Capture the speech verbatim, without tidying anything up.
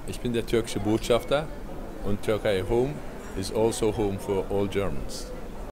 Ich bin der türkische Botschafter und Türkei Home is also home for all Germans.